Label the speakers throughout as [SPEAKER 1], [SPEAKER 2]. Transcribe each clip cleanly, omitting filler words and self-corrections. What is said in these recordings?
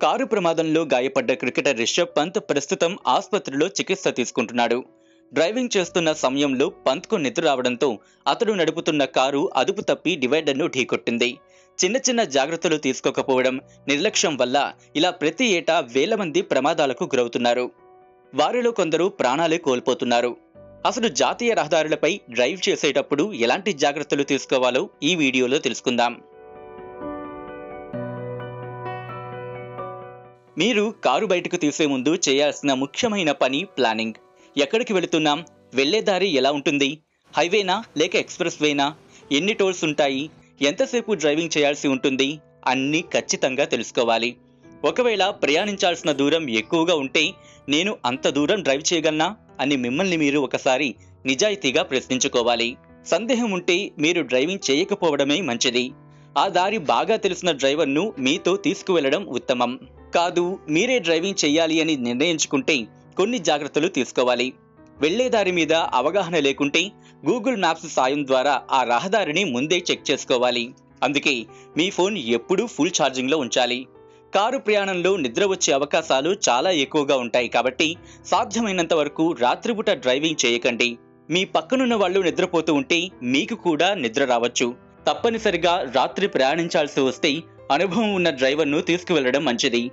[SPEAKER 1] Car ప్రమాదంలో గాయపడ్డ cricketer Rishabh Pant ప్రస్తుతం ఆసుపత్రిలో చికిత్స తీసుకుంటున్నాడు. డ్రైవింగ్ చేస్తున్న సమయంలో పంత్కు నిద్ర రావడంతో అతడు నడుపుతున్న కారు అదుపు తప్పి డివైడర్ను ఢీకొట్టింది. చిన్న చిన్న జాగ్రత్తలు తీసుకోకపోవడం, నిర్లక్ష్యం వల్ల ఇలా ప్రతి ఏటా వేల మంది ప్రమాదాలకు గురవుతున్నారు. వారిలో కొందరు ప్రాణాలే కోల్పోతున్నారు. అసలు జాతీయ రహదారులపై డ్రైవ్ చేసేటప్పుడు ఎలాంటి జాగ్రత్తలు తీసుకోవాలో ఈ వీడియోలో తెలుసుకుందాం. మీరు కారు బయటకు తీసే ముందు చేయాల్సిన ముఖ్యమైన పని ప్లానింగ్. ఎక్కడికి వెళుతున్నాం? వెళ్లే దారి ఎలా ఉంటుంది? హైవేనా లేక ఎక్స్ప్రెస్ వేనా? ఎన్ని టోల్స్ ఉంటాయి? ఎంతసేపు డ్రైవింగ్ చేయాల్సి ఉంటుంది? అన్నీ ఖచ్చితంగా తెలుసుకోవాలి. ఒకవేళ ప్రయాణించాల్సిన దూరం ఎక్కువగా ఉంటే నేను అంత దూరం డ్రైవ్ చేయగలనా అని మిమ్మల్ని మీరు ఒకసారి నిజాయితీగా ప్రశ్నించుకోవాలి. సందేహం ఉంటే మీరు డ్రైవింగ్ చేయకపోవడమే మంచిది. ఆ దారి బాగా తెలిసిన డ్రైవర్ను మీతో తీసుకువెళ్లడం ఉత్తమం. కాదు, మీరే డ్రైవింగ్ చెయ్యాలి అని నిర్ణయించుకుంటే కొన్ని జాగ్రత్తలు తీసుకోవాలి. వెళ్లే దారి మీద అవగాహన లేకుంటే గూగుల్ మ్యాప్స్ సాయం ద్వారా ఆ రహదారిని ముందే చెక్ చేసుకోవాలి. అందుకే మీ ఫోన్ ఎప్పుడూ ఫుల్ ఛార్జింగ్లో ఉంచాలి. కారు ప్రయాణంలో నిద్ర వచ్చే అవకాశాలు చాలా ఎక్కువగా ఉంటాయి కాబట్టి సాధ్యమైనంత వరకు రాత్రిపూట డ్రైవింగ్ చేయకండి. మీ పక్కనున్న వాళ్ళు నిద్రపోతూ ఉంటే మీకు కూడా నిద్ర రావచ్చు. తప్పనిసరిగా రాత్రి ప్రయాణించాల్సి వస్తే అనుభవం ఉన్న డ్రైవర్ను తీసుకువెళ్లడం మంచిది.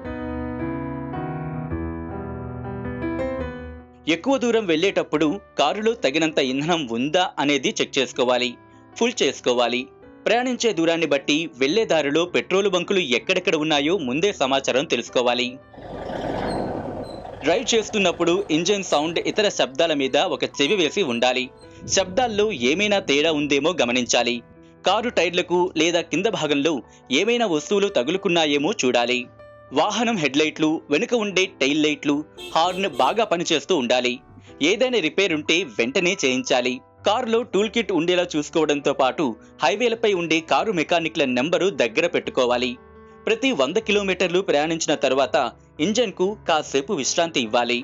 [SPEAKER 1] ఎక్కువ దూరం వెళ్లేటప్పుడు కారులో తగినంత ఇంధనం ఉందా అనేది చెక్ చేసుకోవాలి. ఫుల్ చేసుకోవాలి. ప్రయాణించే దూరాన్ని బట్టి వెళ్లే దారిలో పెట్రోలు బంకులు ఎక్కడెక్కడ ఉన్నాయో ముందే సమాచారం తెలుసుకోవాలి. డ్రైవ్ చేస్తున్నప్పుడు ఇంజిన్ సౌండ్, ఇతర శబ్దాల మీద ఒక చెవి వేసి ఉండాలి. శబ్దాల్లో ఏమైనా తేడా ఉందేమో గమనించాలి. కారు టైర్లకు లేదా కింద భాగంలో ఏమైనా వస్తువులు తగులుకున్నాయేమో చూడాలి. వాహనం హెడ్లైట్లు, వెనుక ఉండే టైల్ లైట్లు, హార్న్ బాగా పనిచేస్తూ ఉండాలి. ఏదైనా రిపేర్ ఉంటే వెంటనే చేయించాలి. కారులో టూల్ కిట్ ఉండేలా చూసుకోవడంతో పాటు హైవేలపై ఉండే కారు మెకానిక్ల నెంబరు దగ్గర పెట్టుకోవాలి. ప్రతి 100 కిలోమీటర్లు ప్రయాణించిన తర్వాత ఇంజన్కు కాసేపు విశ్రాంతి ఇవ్వాలి.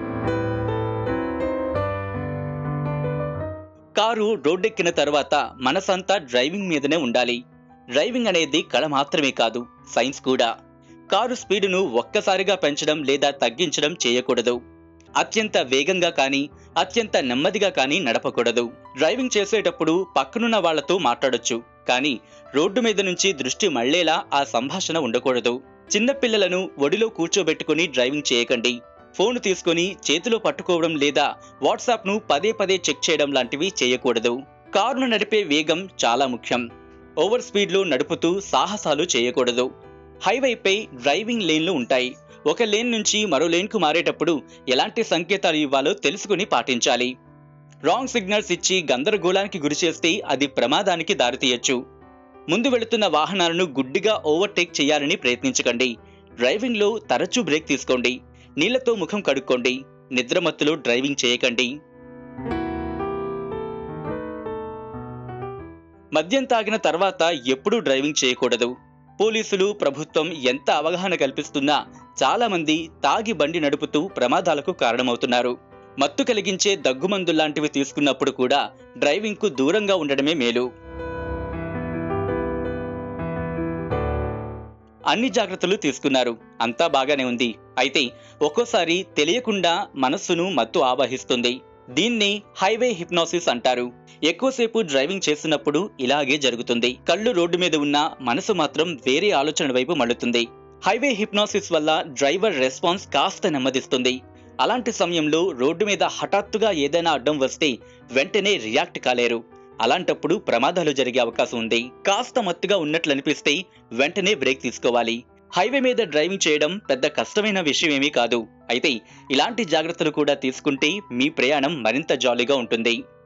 [SPEAKER 1] కారు రోడ్డెక్కిన తర్వాత మనసంతా డ్రైవింగ్ మీదనే ఉండాలి. డ్రైవింగ్ అనేది కళ మాత్రమే కాదు, సైన్స్ కూడా. కారు స్పీడును ఒక్కసారిగా పెంచడం లేదా తగ్గించడం చేయకూడదు. అత్యంత వేగంగా కానీ అత్యంత నెమ్మదిగా కానీ నడపకూడదు. డ్రైవింగ్ చేసేటప్పుడు పక్కనున్న వాళ్లతో మాట్లాడొచ్చు, కానీ రోడ్డు మీద నుంచి దృష్టి మళ్లేలా ఆ సంభాషణ ఉండకూడదు. చిన్నపిల్లలను ఒడిలో కూర్చోబెట్టుకుని డ్రైవింగ్ చేయకండి. ఫోన్ తీసుకుని చేతిలో పట్టుకోవడం లేదా వాట్సాప్ను పదే పదే చెక్ చేయడం లాంటివి చేయకూడదు. కారును నడిపే వేగం చాలా ముఖ్యం. ఓవర్ స్పీడ్లో నడుపుతూ సాహసాలు చేయకూడదు. హైవేపై డ్రైవింగ్ లేన్లు ఉంటాయి. ఒక లేన్ నుంచి మరో లేన్కు మారేటప్పుడు ఎలాంటి సంకేతాలు ఇవ్వాలో తెలుసుకుని పాటించాలి. రాంగ్ సిగ్నల్స్ ఇచ్చి గందరగోళానికి గురిచేస్తే అది ప్రమాదానికి దారితీయొచ్చు. ముందు వెళుతున్న వాహనాలను గుడ్డిగా ఓవర్టేక్ చేయాలని ప్రయత్నించకండి. డ్రైవింగ్లో తరచూ బ్రేక్ తీసుకోండి. నీళ్లతో ముఖం కడుక్కోండి. నిద్రమత్తులో డ్రైవింగ్ చేయకండి. మద్యం తాగిన తర్వాత ఎప్పుడూ డ్రైవింగ్ చేయకూడదు. పోలీసులు, ప్రభుత్వం ఎంత అవగాహన కల్పిస్తున్నా చాలా మంది తాగి బండి నడుపుతూ ప్రమాదాలకు కారణమవుతున్నారు. మత్తు కలిగించే దగ్గుమందు లాంటివి తీసుకున్నప్పుడు కూడా డ్రైవింగ్కు దూరంగా ఉండడమే మేలు. అన్ని జాగ్రత్తలు తీసుకున్నారు, అంతా బాగానే ఉంది. అయితే ఒక్కోసారి తెలియకుండా మనస్సును మత్తు ఆవహిస్తుంది. దీన్ని హైవే హిప్నాసిస్ అంటారు. ఎక్కువసేపు డ్రైవింగ్ చేస్తున్నప్పుడు ఇలాగే జరుగుతుంది. కళ్ళు రోడ్డు మీద ఉన్నా మనసు మాత్రం వేరే ఆలోచన వైపు మళ్ళుతుంది. హైవే హిప్నాసిస్ వల్ల డ్రైవర్ రెస్పాన్స్ కాస్త నెమ్మదిస్తుంది. అలాంటి సమయంలో రోడ్డు మీద హఠాత్తుగా ఏదైనా అడ్డం వస్తే వెంటనే రియాక్ట్ కాలేరు. అలాంటప్పుడు ప్రమాదాలు జరిగే అవకాశం ఉంది. కాస్త మత్తుగా ఉన్నట్లు అనిపిస్తే వెంటనే బ్రేక్ తీసుకోవాలి. హైవే మీద డ్రైవింగ్ చేయడం పెద్ద కష్టమైన విషయం ఏమీ కాదు. అయితే ఇలాంటి జాగ్రత్తలు కూడా తీసుకుంటే మీ ప్రయాణం మరింత జాలీగా ఉంటుంది.